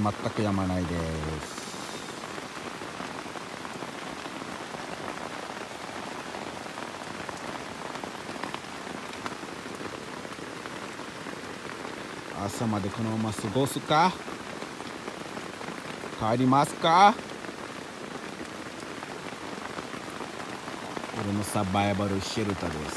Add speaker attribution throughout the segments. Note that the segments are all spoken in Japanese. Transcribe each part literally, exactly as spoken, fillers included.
Speaker 1: 全く止まないです。朝までこのまま過ごすか、帰りますか。俺のサバイバルシェルターです。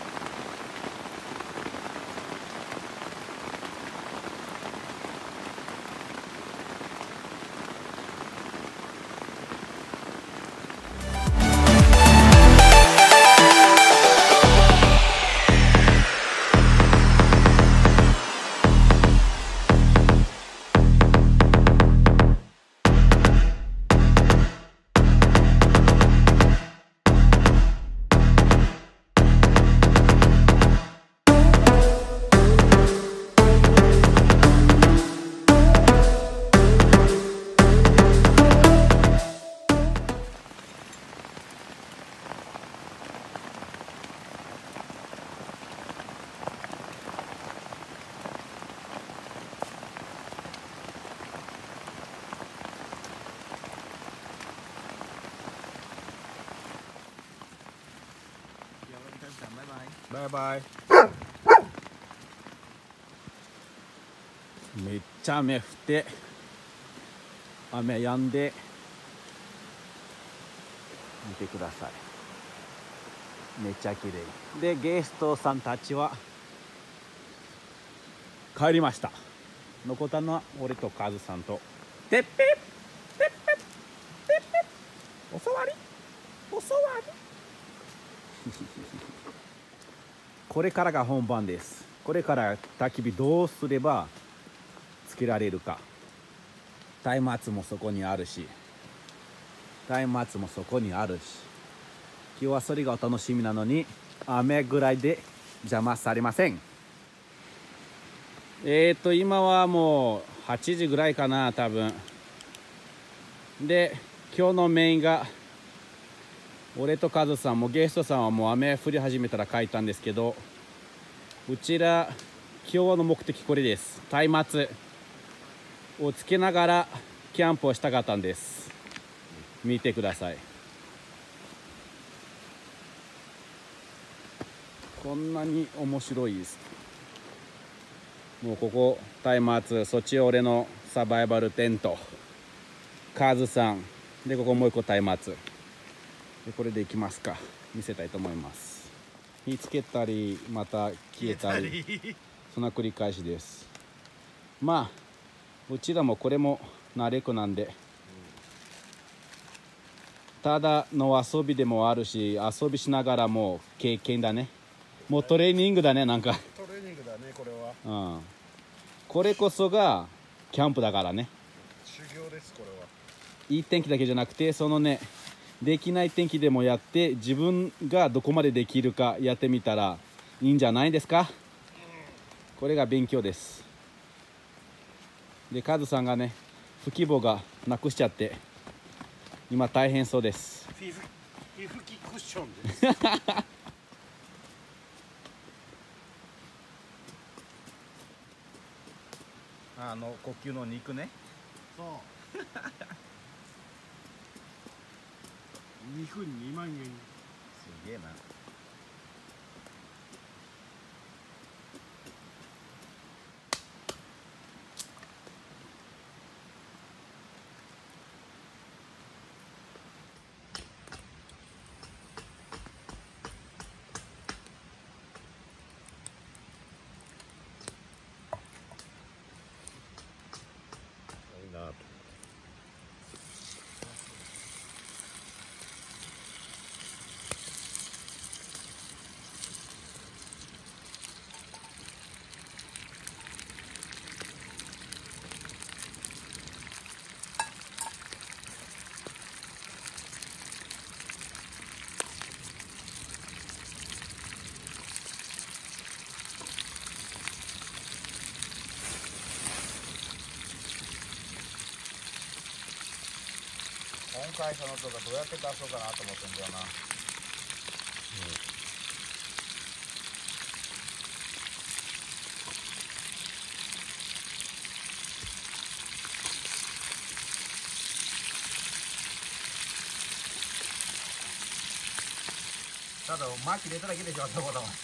Speaker 1: バイバイ。めっちゃ雨降って雨止んで、見てください、めっちゃ綺麗で、ゲストさんたちは帰りました。残ったのは俺とカズさんとてっぺってっぺってっぺ、おそわりおそわりこれからが本番です。これから焚き火どうすればつけられるか。松明もそこにあるし、松明もそこにあるし、今日はそれがお楽しみなのに雨ぐらいで邪魔されません。えーと今はもうはちじぐらいかな多分で、今日のメインが俺とカズさんも、ゲストさんはもう雨降り始めたら帰ったんですけど、うちら今日の目的これです。松明をつけながらキャンプをしたかったんです。見てください、こんなに面白いです。もうここ松明、そっち俺のサバイバルテント、カズさんで、ここもう一個松明で、これでいきますか。見せたいと思います。火つけたりまた消えたり、そんな繰り返しです。まあうちらもこれも慣れっこなんで、ただの遊びでもあるし、遊びしながらも経験だね。もうトレーニングだね。なんか
Speaker 2: トレーニングだねこれ
Speaker 1: は。うん、これこそがキャンプだからね。
Speaker 2: 修行ですこれは。
Speaker 1: いい天気だけじゃなくて、そのね、できない天気でもやって、自分がどこまでできるかやってみたらいいんじゃないですか。これが勉強です。で、カズさんがね、吹き棒がなくしちゃって今大変そうです。
Speaker 2: フィフ吹きクッションです
Speaker 1: あの呼吸の肉ね。
Speaker 2: そうにふんにまんえん。す
Speaker 1: げえな。
Speaker 2: いいなと。
Speaker 1: 今回そのとかどうやって出そうかなと思ってんだよな。 ただマキ入れただけでしょ、あそこだもん。うん。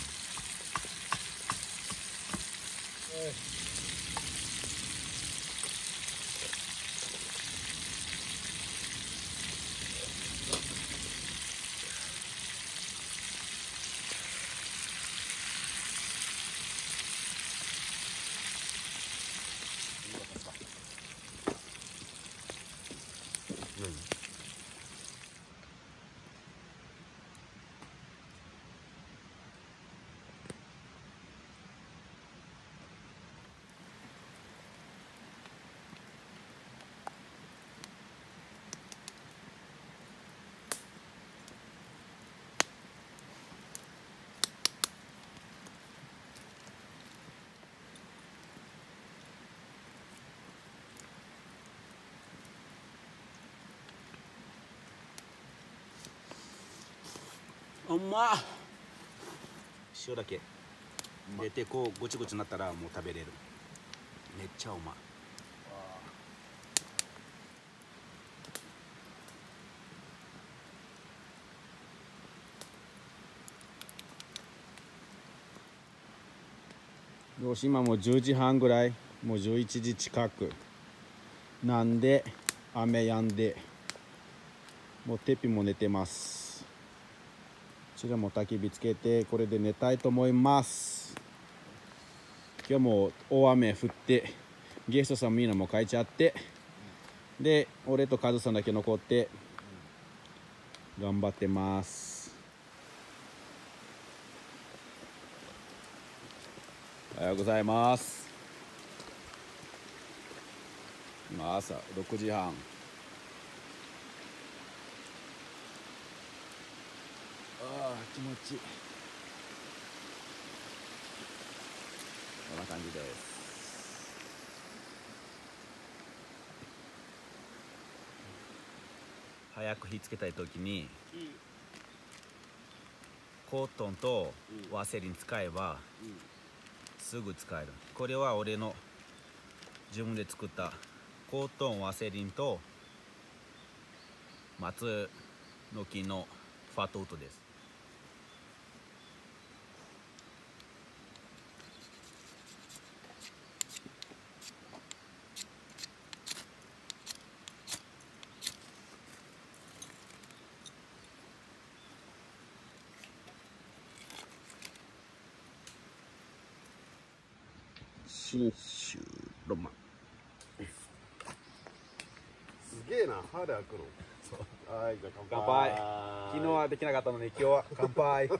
Speaker 1: うまっ。塩だけ入れてこうごちごちになったらもう食べれる。めっちゃうまい。よし、今もうじゅうじはんぐらい、もうじゅういちじ近くなんで、雨やんでもうテッピも寝てます。こちらも焚き火つけてこれで寝たいと思います。今日も大雨降ってゲストさんみんなも帰っちゃって、で俺とカズさんだけ残って頑張ってます。おはようございます。今朝ろくじはん。ああ気持ちいい。こんな感じです。早く火つけたい時にコートンとワセリン使えばすぐ使える。これは俺の自分で作ったコートン、ワセリンと松の木のファトウッドです。信州ロマン。
Speaker 2: すげえな、歯で開くの。そう。はい、じゃあ乾杯。
Speaker 1: 乾杯。昨日はできなかったので今日は乾杯。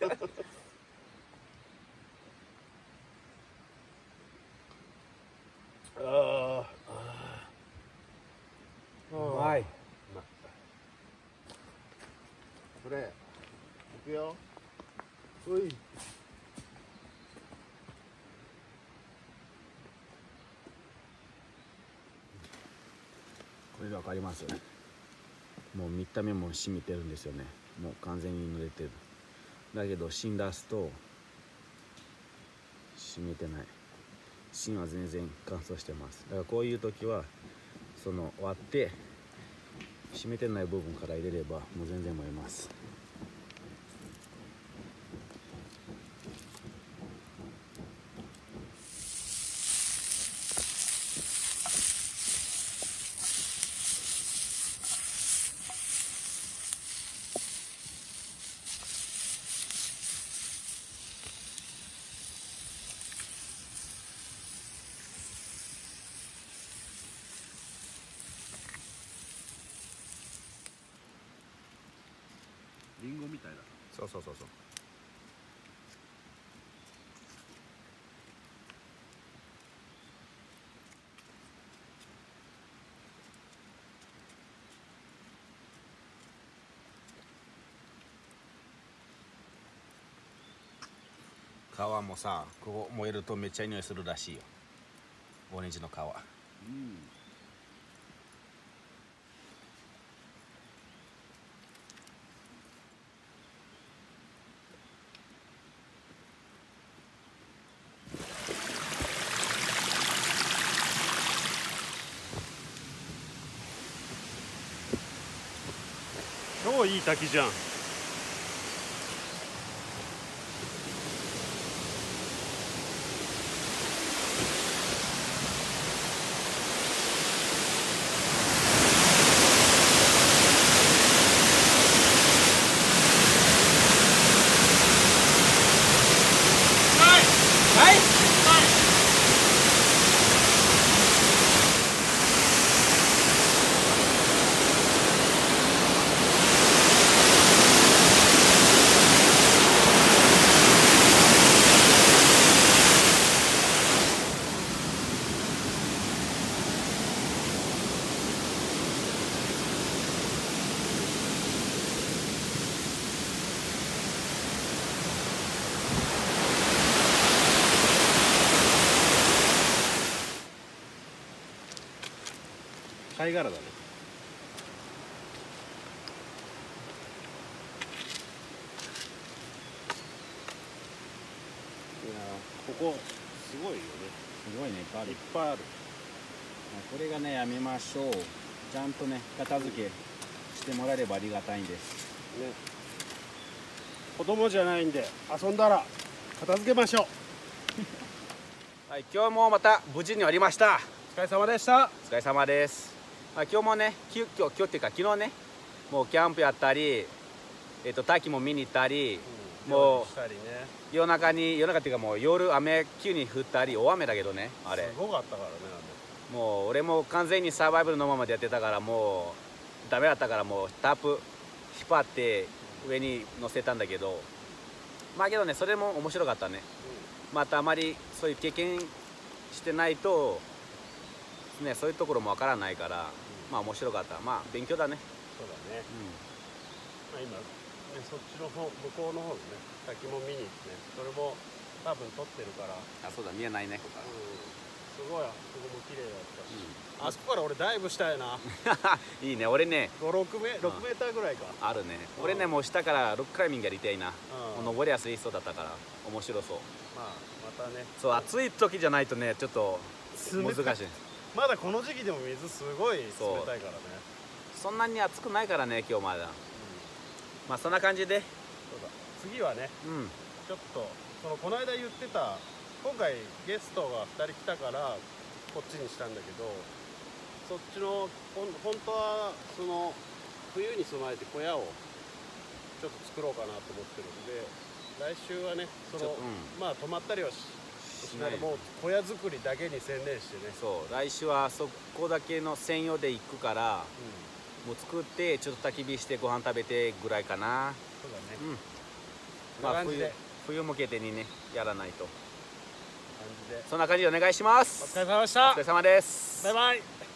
Speaker 2: ああ。
Speaker 1: うまい。
Speaker 2: これ、いくよ。おい。
Speaker 1: これでわかりますよね。もう見た目も染みてるんですよね。もう完全に濡れてる。だけど芯出すと染みてない。芯は全然乾燥してます。だからこういう時はその割って染めてない部分から入れればもう全然燃えます。リンゴみたいだ。そうそうそうそう。皮もさ、ここ燃えるとめっちゃいい匂いするらしいよ。オレンジの皮。うん。
Speaker 2: 超いい滝じゃん。
Speaker 3: 貝殻だね。いやー、ここすごいよね。
Speaker 1: すごいね、いっぱいある
Speaker 3: いっ。ぱいある。
Speaker 1: これがね、やめましょう。ちゃんとね、片付けしてもらえればありがたいんです。
Speaker 3: ね。子供じゃないんで遊んだら片付けましょう。
Speaker 1: はい、今日もまた無事に終わりました。
Speaker 3: お疲れ様でした。
Speaker 1: お疲れ様です。まあ、今日もね、急遽今日っていうか昨日ね、もうキャンプやったり、えっと滝も見に行ったり、
Speaker 3: うん、
Speaker 1: もう
Speaker 3: したりね。
Speaker 1: 夜中に夜中っていうかもう夜雨急に降ったり、大雨だけどね、あれ。
Speaker 3: すごかったからね。
Speaker 1: もう俺も完全にサバイバルのままでやってたからもうダメだったからもうタープ引っ張って上に乗せたんだけど、まあけどねそれも面白かったね。またあまりそういう経験してないとね、そういうところもわからないから、まあ面白かった。まあ勉強だね。
Speaker 3: そうだね。
Speaker 1: う
Speaker 3: まあ今ね、そっちの方、向こうの方のね、滝も見に行ってね、それも多分撮ってるから、
Speaker 1: ん、あ、そうだ、見えないね。
Speaker 3: うん、すごい、そこも綺麗だったし、あそこから俺ダイブしたいな。
Speaker 1: いいね、俺ね
Speaker 3: ご、ろくメ、ろくメーターぐらいか。
Speaker 1: あるね。
Speaker 3: うん
Speaker 1: 俺ねもう下からロッククライミングやりたいな。
Speaker 3: うん、
Speaker 1: もう登りやすいそうだったから面白そう。
Speaker 3: まあ、またね。
Speaker 1: そう、暑い時じゃないとねちょっと
Speaker 3: 冷たい
Speaker 1: 難しい。
Speaker 3: まだこの時期でも水すごい冷たいからね。
Speaker 1: そんなに暑くないからね今日まだ。
Speaker 3: うん、
Speaker 1: まあそんな感じで、
Speaker 3: そうだ。次はね、
Speaker 1: うん
Speaker 3: ちょっと、そのこの間言ってた、今回ゲストがふたり来たからこっちにしたんだけど、そっちのほん本当はその冬に備えて小屋をちょっと作ろうかなと思ってるんで、来週はねその、
Speaker 1: ちょっとうん
Speaker 3: まあ泊まったりはししないでもう小屋作りだけに専念してね。
Speaker 1: そう来週はそこだけの専用で行くから
Speaker 3: うん、
Speaker 1: もう作ってちょっと焚き火してご飯食べてぐらいかな。
Speaker 3: そうだね。
Speaker 1: うん
Speaker 3: こんな
Speaker 1: まあ冬
Speaker 3: 感じで、
Speaker 1: 冬向けてにねやらないと。
Speaker 3: 感じで。
Speaker 1: そんな感じでお願いしま
Speaker 3: お
Speaker 1: す。
Speaker 3: 疲れ様でした
Speaker 1: お疲れ。様です。
Speaker 3: バイバイ。